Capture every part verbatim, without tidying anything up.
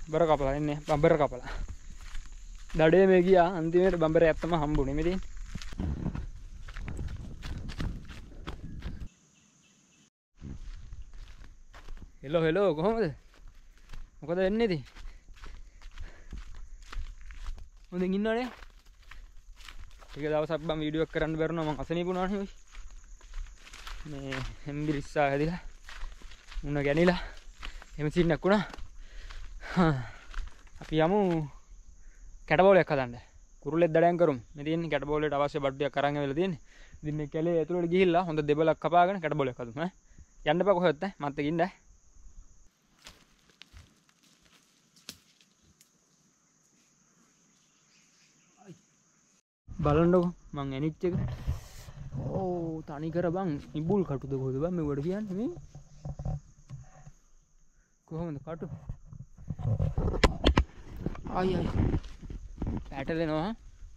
බර කපලා ඉන්නේ බම්බර කපලා. දඩේ මේ ගියා අන්තිමට බම්බරේ ඇත්තම හම්බුනේ මෙතෙන්. හෙලෝ හෙලෝ කොහමද? මොකද වෙන්නේ ඉතින්? හොඳින් ඉන්නවනේ. ටික දවසක් බම් වීඩියෝ එක කරන්න බැරුණා මං අසනීප වුණානේ ඔයි. මේ හෙම්බිරිස්සා හැදිලා මුණ ගැනිලා එහෙම සීන්නක් වුණා. අපි යමු කැටබෝලයක් හදන්න. කුරුල්ලෙක් දඩයන් කරමු. මේ තියෙන්නේ කැටබෝලයට අවශ්‍ය බඩු ටිකක් අරන් ඇවිල්ලා තියෙන්නේ. ඉතින් මේ කැලේ ඇතුළට ගිහිල්ලා හොඳ දෙබලක් කපාගෙන කැටබෝලයක් හදමු ඈ. යන්න එපා කොහෙවත් ඈ. මත් එක්ක ඉන්න ඈ. බලන්නකො මං ඇනිච් එක. ඕ තනි කර බං ඉබුල් කටුද කොහෙද බං මෙවට කියන්නේ මේ? කොහොමද කටු? ආයි ආයි. පැටලෙනවා.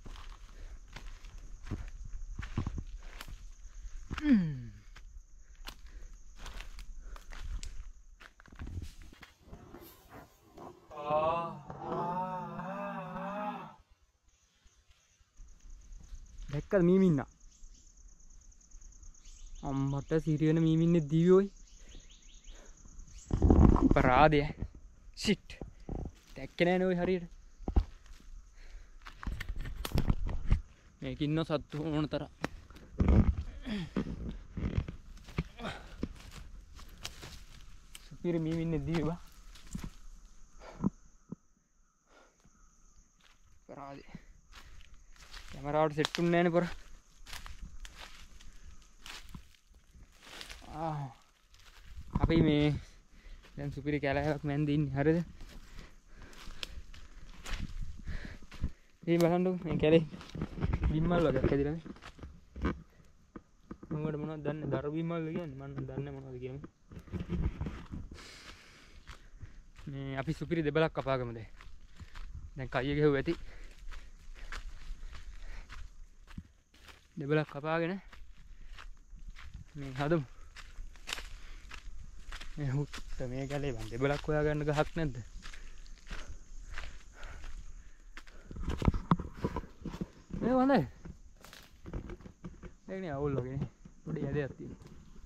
හ්ම්. දැක්කද මීමින්න? අම්මට සිරියන මීමින්නේ දීවෝයි. අපරාධය. ෂිට්. දැක්කේ නෑනේ ඔය හරියට. මේක ඉන්න සත්තු ඕන තරම්. සුපිරි මීමින්නේ දීවේ බා. අපරාධය. කැමරාවට සෙට් උන්නේ නෑනේ පොර. ආ අපි මේ දැන් සුපිරි කැලෑවක් මැන්ද ඉන්නේ හරිද? මේ බලන්නකො මේ කැලේ බිම්මල් වගේක් හැදිලා මේ. මොකද මොනවද දන්නේ? දර බිම්මල් කියන්නේ මම දන්නේ මොනවද කියන්නේ. මේ අපි සුපිරි දෙබලක් කපාගමු දැන්. දැන් කයිය ගෙහුව ඇති. දෙබලක් කපාගෙන මේ හදමු. මේ හුත් මේ කැලේ බන් දෙබලක් හොයාගන්න ගහක් නැද්ද? මේ වනේ. ඒකනේ අවුල් වගේ නේ. පොඩි ඇදයක් තියෙනවා.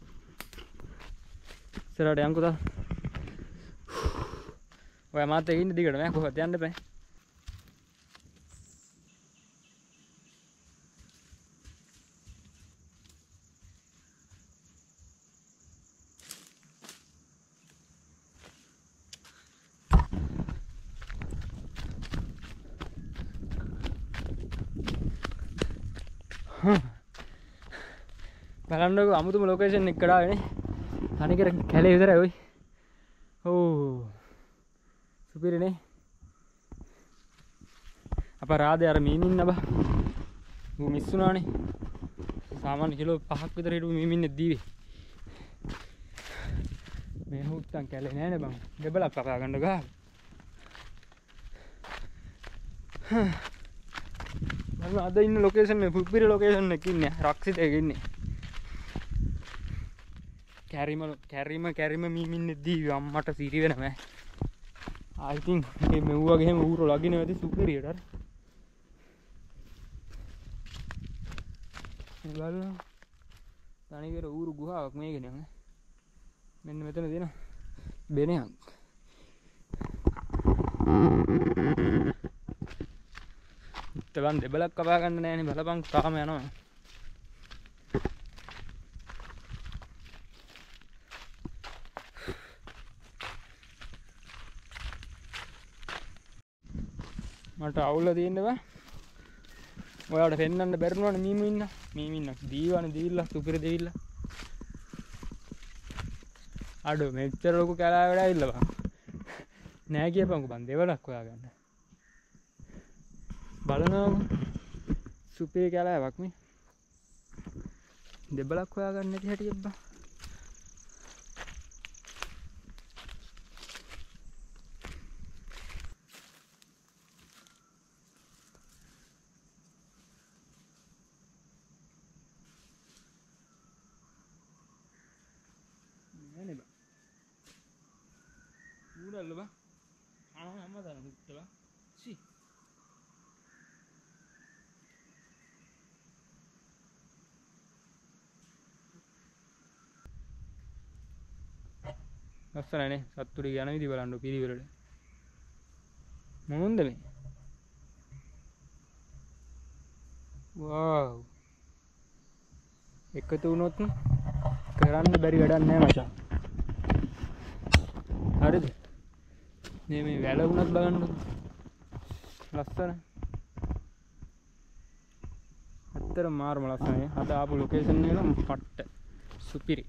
ඉස්සරහට යන්කෝ තා. ඔයා මාත් එක්ක ඉන්න දිගට මම කොහොමද යන්න බෑ. බලන්නකො අමුතුම ලොකේෂන් එක කඩාවේ නේ. තනිකර කැලේ විතරයි ඔයි. ඕ සුපිරිනේ. අපරාධය අර මීමින්න බා. ඌ මිස් වුණානේ. සාමාන්‍ය කිලෝ පහක් විතර හිටපු මීමින්නේ දීවේ. මේ හුත්තන් කැලේ නෑනේ බං. දෙබලක් කපා ගන්න ගහ. මම අද ඉන්න ලොකේෂන් එක සුපිරි ලොකේෂන් එකක ඉන්නේ. රක්සිත එකක ඉන්නේ. කැරිම කැරිම කැරිම මීමින්නේ දීවි අම්මට සිරි වෙනම. I think මේ මෙව්වගේ හැම ඌරෝ ලගින වැඩි සුපිරියට අර. මේ බලන්න. තනිකර ඌරු ගුහාවක් මේකනේ ඈ. මෙන්න මෙතන තියෙන බෙනයක්. තවන් දෙබලක් කපා ගන්න නෑනේ බලපන් තාම යනවා. මට අවුල තියෙන්න බෑ. ඔයාලට පෙන්වන්න බැරි වුණානේ මීමින්න. මීමින්න දීවනේ දීවිලා සුපිරි දෙවිලා. අඩෝ මෙච්චර ලොකු කැලෑ වැඩ ඇවිල්ලා බං. නෑ කියපන්කෝ බං දෙවලක් හොයාගන්න. බලනවා සුපිරි කැලෑවක් මේ. දෙබලක් හොයාගන්න නැති හැටියෙත් බං. නෑනේ බං. ඌරල්ල බං. ආ අම්ම හුත්තලා සි ලස්සනනේ සත්තුරි යන විදි බලන්න පිළිවෙලට මොනුන්ද මේ වව් එකතු වුණොත් කරන්න බැරි වැඩක් නෑ මචං හරිද මේ මේ වැල වුණත් බලන්න ලස්සන අතර මාර්ම ලස්සනයි අද ආපු ලොකේෂන් එක පට්ට සුපිරි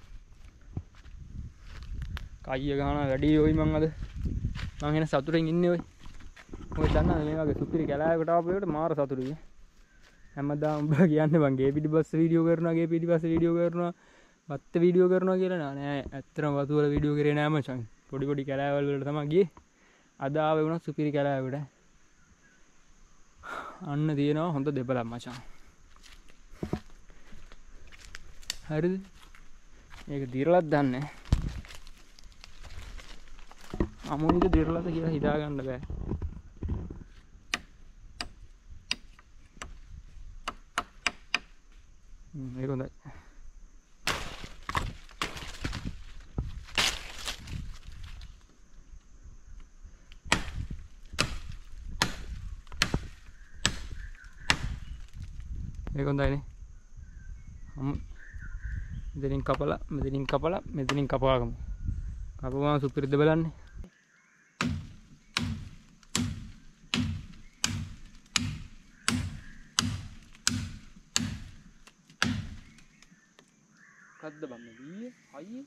කයිය ගහන වැඩි ඔයි මං අද මං එන සතුටින් ඉන්නේ ඔයි ඔය දන්නවද මේ වගේ සුපිරි කැලෑවකට ආපු එකට මාර සතුටුයි හැමදාම උඹ කියන්නේ මං ගේ පිටිපස්ස වීඩියෝ කරනවා ගේ පිටිපස්ස වීඩියෝ කරනවා බත්ත වීඩියෝ කරනවා කියලා නෑ ඇත්තටම වතු වල වීඩියෝ කරේ නෑ මචං පොඩි පොඩි කැලෑවල් වලට තමයි ගියේ අද ආවේ වුණා සුපිරි කැලෑවකට අන්න තියෙනවා හොඳ දෙබලක් මචං හරිද මේක දිරලත් දන්නේ අමුනිද දිරලද කියලා හිතා ගන්න බෑ මේක හොඳයි මේක හොඳයිනේ මෙතනින් කපලා මෙතනින් කපලා මෙතනින් කපවාගමු කපුවාම සුපිරිද බලන්නේ කද්ද බම්ම දී අයියේ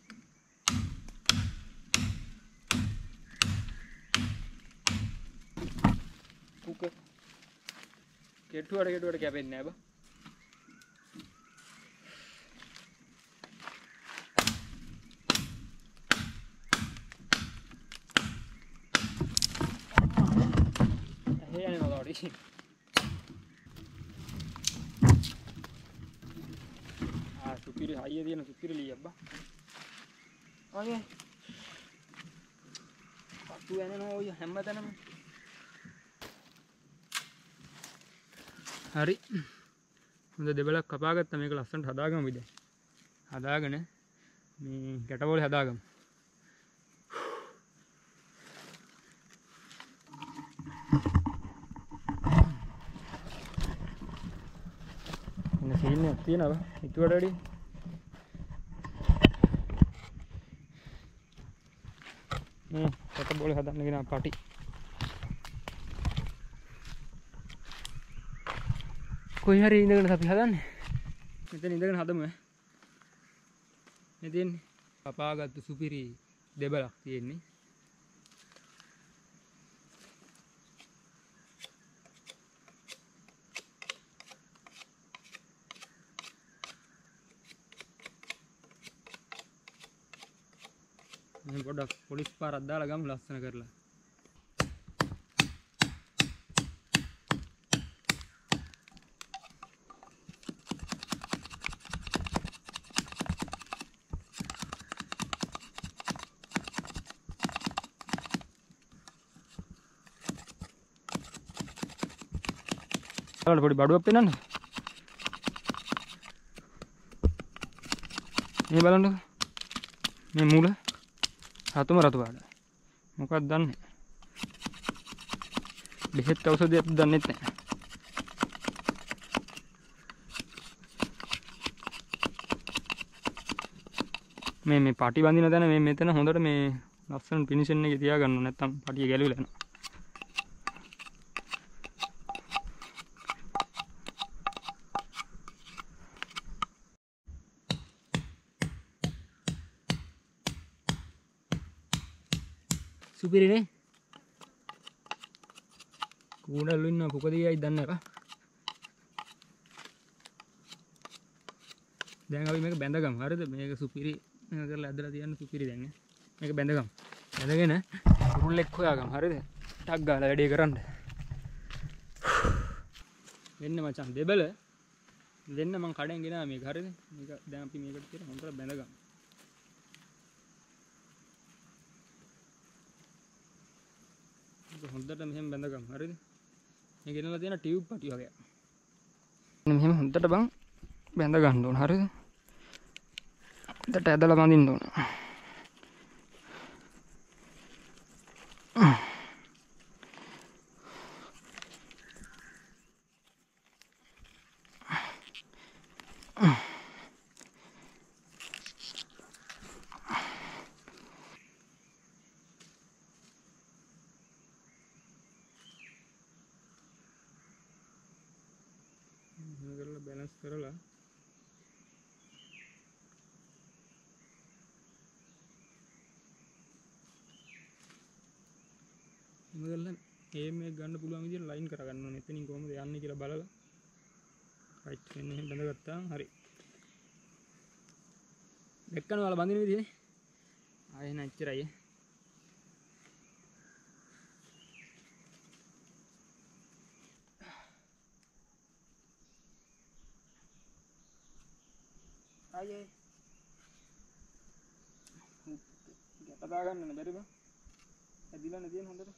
කුක කෙටුවට කෙටුවට කැපෙන්නේ නැහැ බා ah supir high dia na supir li abba oke patu ene no oy හැමතැනම හරි හොඳ දෙබලක් කපාගත්තා මේක ලස්සනට හදාගමු විදිහ හදාගෙන මේ ගැටවල හදාගමු සීන්නේ තියෙනවා ඉතුවට වැඩි මේ කට බෝල හදන්න ගෙන පටි කොයි හරි ඉඳගෙන අපි හදන්නේ මෙතන ඉඳගෙන හදමු ඈ මේ තියෙන්නේ කපාගත්තු සුපිරි දෙබලක් තියෙන්නේ මේ පොඩක් පොලිස් පාරක් දාලා ගමු ලස්සන කරලා බලන්න පොඩි බඩුවක් පෙන්නන්න මේ බලන්නකෝ මේ මූල රතුම රතු පාට මොකක්ද දන්නේ බෙහෙත් ඖෂධයක් දන්නෙත් නැහැ මේ මේ පාටි බඳින තැන මේ මෙතන හොඳට මේ ලස්සන ෆිනිෂින් එකේ තියාගන්න ඕන නැත්නම් පාටිය ගැලවිලා යනවා සුපිරිනේ කූඩල්ලු ඉන්න පුකදියයි දන්නේ නැහැ දැන් අපි මේක බැඳගමු හරිද මේක සුපිරි මේක කරලා ඇදලා තියන්න සුපිරි දැන් මේක බැඳගමු බැඳගෙන උරුල්ලෙක් හොයාගමු හරිද ටක් ගාලා වැඩේ කරන්න වෙන්න මචං දෙබල දෙන්න මං කඩෙන් ගෙනා මේක හරිද මේක දැන් අපි මේකට තියලා හොඳට බැඳගමු හොඳට මෙහෙම බැඳගමු. හරිද? මේ ගෙනලා තියෙන ටියුබ් පටි වගේ. මෙහෙම හොඳට බං බැඳ ගන්න ඕන. හරිද? හොඳට ඇදලා බඳින්න ඕන. කරලා බැලන්ස් කරලා මොකදලා ඒ මේ ගන්න පුළුවන් විදිහට ලයින් කරගන්න ඕනේ. එතනින් කොහොමද යන්නේ කියලා බලලා රයිට් මෙන්න එහෙම බඳගත්තාම හරි. දෙක්කන වල බඳින විදිහනේ. ආයෙ නැච්චරයි. ආයේ ගැටදා ගන්න බැරි බං. ඇදිලා නැදින හොඳට.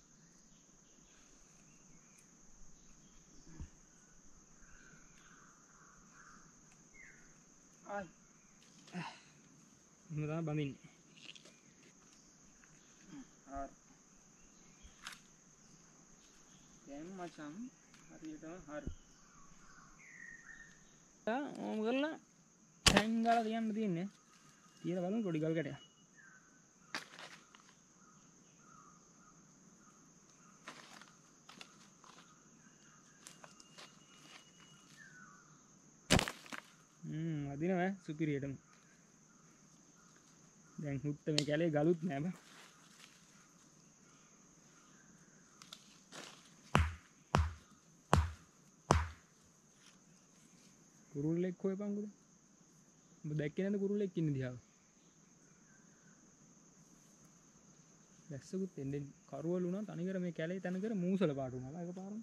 ආයි. එහෙම තමයි බඳින්නේ. හරි. දැන් මචං හරියටම හරි. ආ ඕම කරලා හැංගලා තියන්න තියෙන්නේ. තියලා බලමු පොඩි ගල් කැටයක්. හ්ම් අදිනවා සුපිරියටම. දැන් හුත්ත මේ කැලේ ගලුත් නෑ බං. කුරුල්ලෙක් හොයපන්කොද? ඔබ දැක්කේ නැද්ද කුරුල්ලෙක් ඉන්න දිහාව? දැස්සකුත් එන්නේ කරවල උනා තනිකර මේ කැලේ තනකර මූසල පාට උනාලා එකපාරම.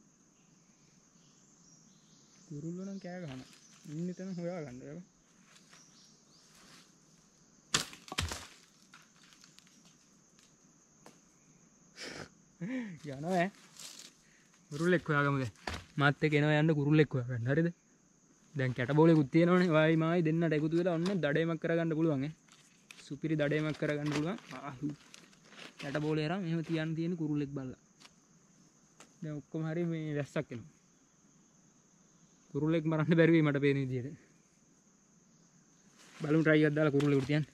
කුරුල්ලෝ නම් කෑ ගහනවා. ඉන්න තැන හොයා ගන්න බෑ. යනවා ඈ. කුරුල්ලෙක් හොයාගමු දැන්. මාත් එක්ක එනවා යන්න කුරුල්ලෙක් හොයාගන්න. හරිද? දැන් කැට බෝලෙකුත් තියෙනවනේ. වායි මායි දෙන්නට එකතු වෙලා ඔන්න දඩේමක් කරගන්න පුළුවන් ඈ. සුපිරි දඩේමක් කරගන්න පුළුවන්. ආහු. කැට බෝලේ අරන් එහෙම තියන්න තියෙන කුරුල්ලෙක් බලලා. දැන් ඔක්කොම හරි මේ වැස්සක් එනවා. කුරුල්ලෙක් මරන්න බැරි වෙයි මට පේන විදියට. බලමු try එකක් දාලා කුරුල්ලෙකුට තියන්න.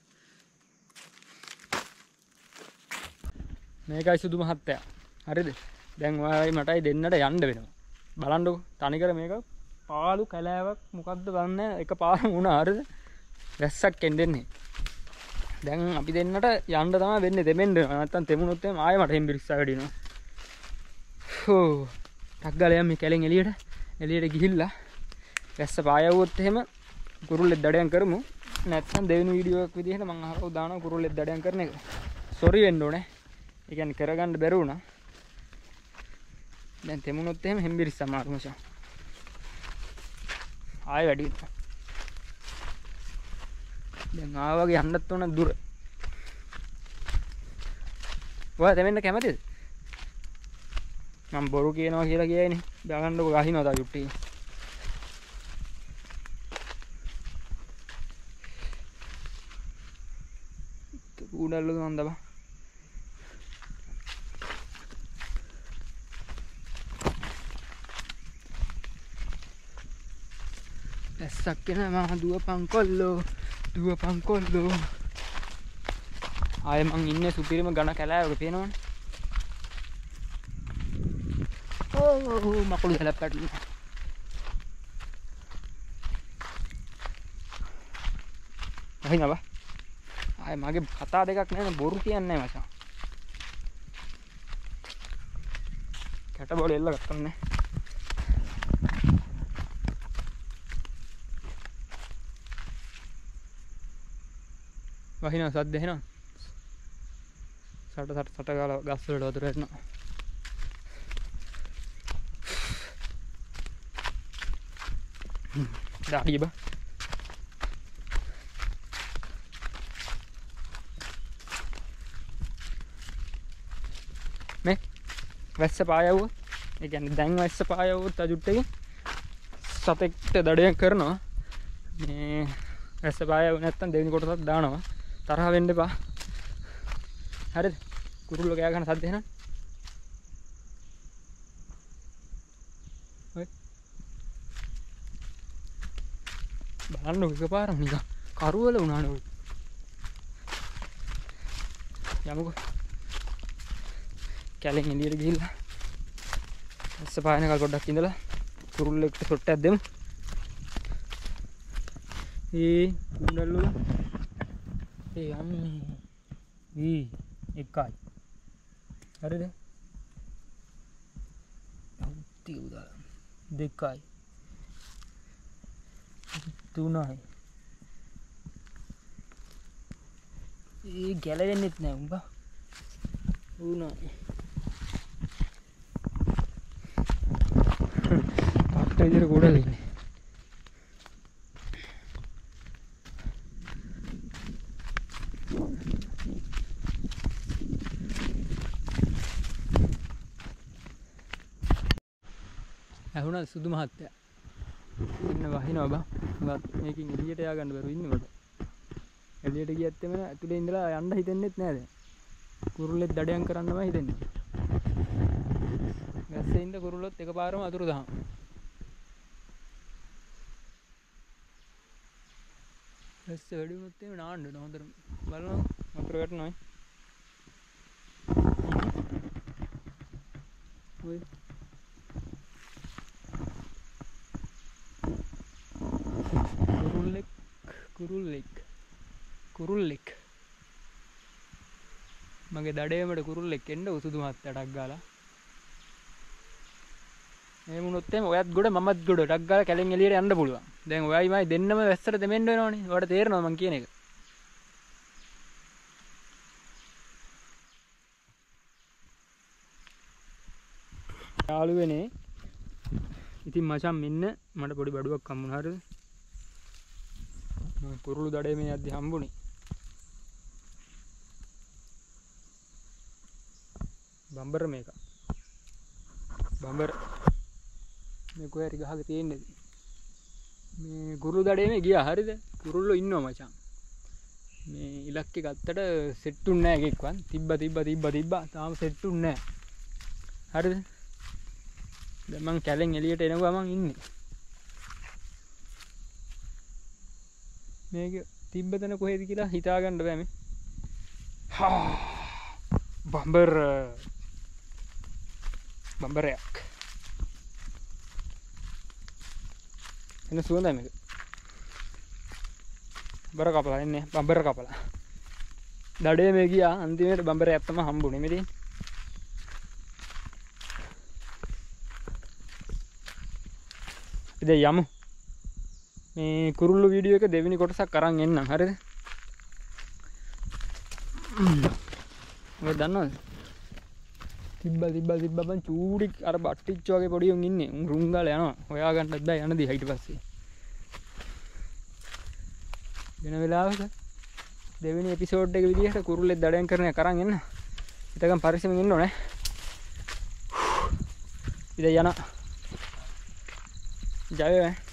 මේකයි සුදු මහත්තයා. හරිද? දැන් ඔයාලයි මටයි දෙන්නට යන්න වෙනවා. බලන්නකෝ. තනිකර මේක පාළු කැලෑවක් මොකද්ද බලන්නේ එක පාරම වුණා. හරිද? වැස්සක් එන්නේ. දැන් අපි දෙන්නට යන්න තමයි වෙන්නේ. දෙමෙන්න නැත්තම් තෙමුණොත් එහම ආයෙ මට හෙම්බිරිස්සා වැඩිනවා. හෝ. ටක් ගාලා යම් මේ කැලෙන් එළියට. එළියට ගිහිල්ලා වැස්ස පායවුවොත් එහෙම කුරුල්ලෙක් දඩයන් කරමු. නැත්නම් දෙවෙනි වීඩියෝ එකක් විදිහට මම අහලා දානවා කුරුල්ලෙක් දඩයන් කරන එක. සෝරි වෙන්න ඕනේ. ඒ කියන්නේ කරගන්න බැරි වුණා. දැන් තෙමුණොත් එහෙම හෙම්බිරිස්සා මාරු මචං. ආයෙ වැඩි වෙනවා. දැන් ආවගේ යන්නත් ඕන දුර. ඔයා දෙවෙන්න කැමතිද? මම බොරු කියනවා කියලා කියයිනේ. බලන්නකො ගහිනවා තා යුට්ටි. උඩල්ලු නන්දබ. ඇස්සක් එන මම දුවපන් කොල්ලෝ දුවපන් කොල්ලෝ. ආයෙ මං ඉන්නේ සුපිරිම ඝන කැලෑවක පේනවනේ. ඕ මකුළු හැලක් පැටලුණා. අහිනව. ආයෙ මගේ කතා දෙකක් නෑනේ බොරු කියන්නේ නෑ මචං. කැට බෝල එල්ල ගත්තන්නේ. වහිනා සද්ද එනවා. සට සට සට ගාලා ගස් වලට වතුර එනවා. දාඩිය බා. මේ වැස්ස පායවුවොත් ඒ කියන්නේ දැන් වැස්ස පායවුවොත් අජුට්ටේ සතෙක්ට දඩයන් කරනවා මේ වැස්ස පායව නැත්තම් දෙවෙනි කොටසක් දානවා තරහ වෙන්න එපා හරිද කුරුල්ලෝ කෑ ගන්න සද්ද එනවා ඔය බලන්න එකපාරම නිකන් කරුවල වුණානේ ඔය යමුකෝ කැලෙන් එළියට ගිහිල්ලා වැස්ස පායනකල් පොඩ්ඩක් ඉඳලා කුරුල්ලෙක්ට සොට්ටයක් දෙමු ඒ කුණ්ඩල්ලු ඒ අම්මේ ඊ එකයි හරිද උත්ති උදා දෙකයි තුනයි ඒ ගැලවෙන්නෙත් නෑ උඹ උනයි පට්ට විදියට ගොඩක් ඉන්නේ ඇහුණා සුදු මහත්තයා ඉන්න වහිනවා බං උගත් මේකෙන් එළියට යා ගන්න බැරුව ඉන්නේ මට එළියට ගියත් එමෙ ඇතුලේ ඉඳලා යන්න හිතෙන්නෙත් නෑ දැන් කුරුල්ලෙක් දඩයන් කරන්නමයි හිතෙන්නේ වැස්සේ ඉඳ කුරුල්ලොත් එකපාරම අතුරු දහම් වැස්ස වැඩි වුණොත් එමෙ නාන්න ඕන හොඳට බලනවා වතුර වැටෙනවා ඔය කුරුල්ලෙක් කුරුල්ලෙක් කුරුල්ලෙක් මගේ දඩේමට කුරුල්ලෙක් එන්න උසුදු මහත්තයාටක් ගාලා මේ වුණොත් එමේ ඔයත් ගොඩ මමත් ගොඩ ටක් ගාලා කැලෙන් එළියට යන්න පුළුවන් දැන් ඔයයි මයි දෙන්නම වැස්සට දෙමෙන්න වෙනවනේ ඔයාලට තේරෙනවද මං කියන එක යාළුවනේ ඉතින් මචං මෙන්න මට පොඩි බඩුවක් හම්බුණා හරිද කුරුළු දඩේ මේ යද්දි හම්බුනේ බම්බර මේක බම්බර මේ කොහේ හරි ගහක තියෙන්නේ මේ කුරුළු දඩේ මේ ගියා හරිද කුරුල්ලෝ ඉන්නවා මචං මේ ඉලක්කේ ගත්තට සෙට්ටුන්නේ නැහැ එකෙක්වත් තිබ්බ තිබ්බ තිබ්බ තිබ්බ තාම සෙට්ටුන්නේ නැහැ හරිද දැන් මං කැලෙන් එළියට එනවා මං ඉන්නේ මේක තිබ්බ තැන කොහෙද කියලා හිතා ගන්න බෑ මේ හා බම්බර බම්බරයක් එන සුවඳයි මේක බර කපලා එන්නේ බම්බර කපලා දඩේ මේ ගියා අන්තිමට බම්බරයක් තමයි හම්බුනේ මේ තියෙන්නේ ඉතින් යමු මේ කුරුල්ලු වීඩියෝ එක දෙවෙනි කොටසක් අරන් එන්නම් හරිද ඔය දන්නවද තිබ්බා තිබ්බා තිබ්බා බං චූඩි අර බට්ටිච්ච වගේ පොඩි උන් ඉන්නේ උන් රුම් ගාලා යනවා හොයා ගන්නත් බෑ යන දී ඊට පස්සේ වෙන වෙලාවක දෙවෙනි එපිසෝඩ් එක විදිහට කුරුල්ලෙක් දඩයන් කරන එක අරන් එන්න ඉතකම් පරිස්සමෙන් ඉන්න ඕනේ ඉතින් යන ජය